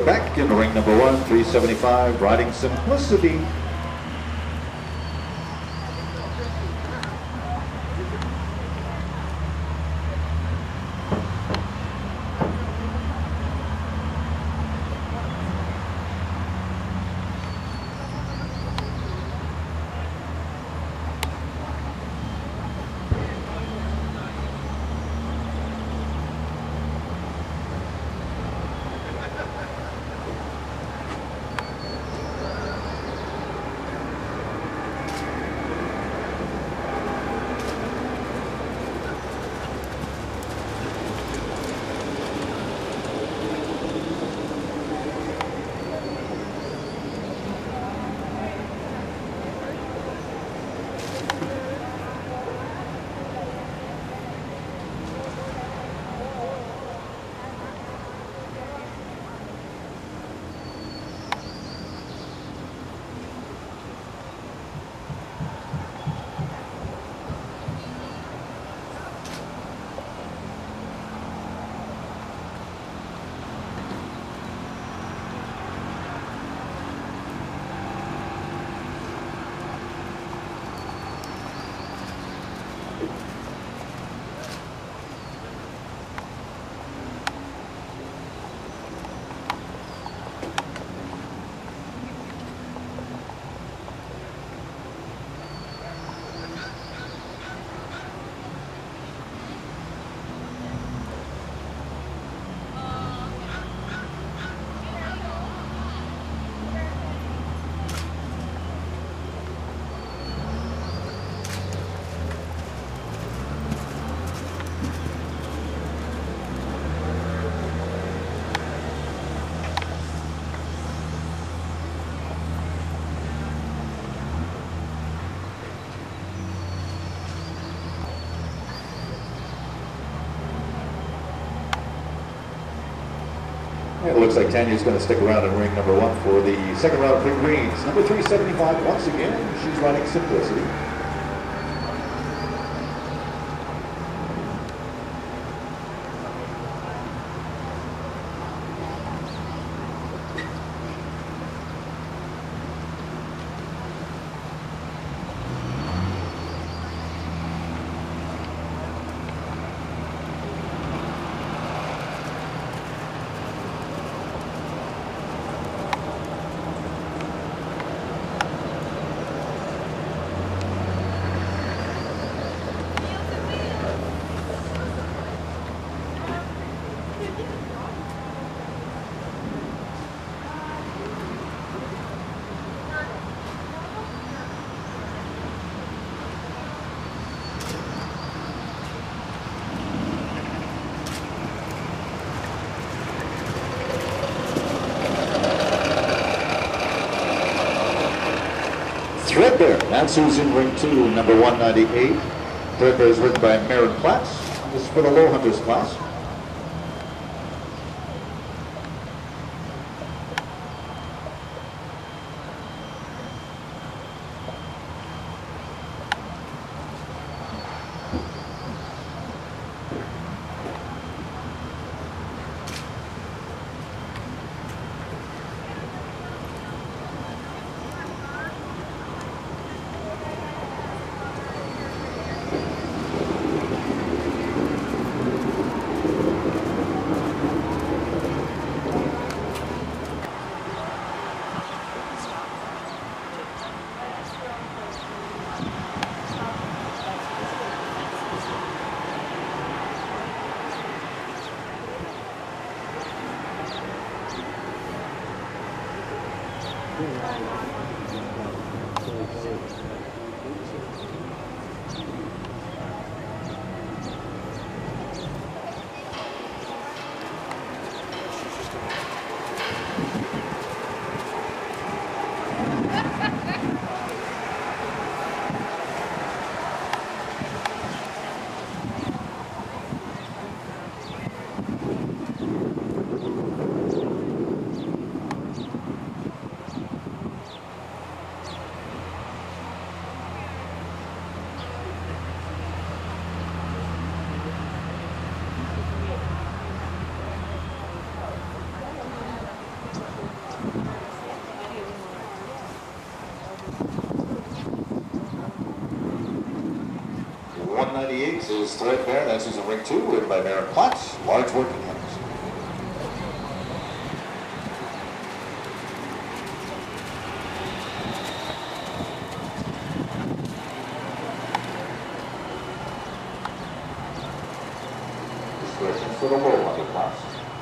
Back in ring number 1, 375, riding Simplicity. It looks like Tanya's going to stick around in ring number 1 for the second round of Big Greens. Number 375, once again, she's riding Simplicity. Threadbare, that's who's in ring 2, number 198. Threadbare is ridden by Marin Platts. This is for the Low Hunters class. This Threadbare, that's who's in ring 2, ridden by Marin Platz, large working hens. This Threadbare for the low under class.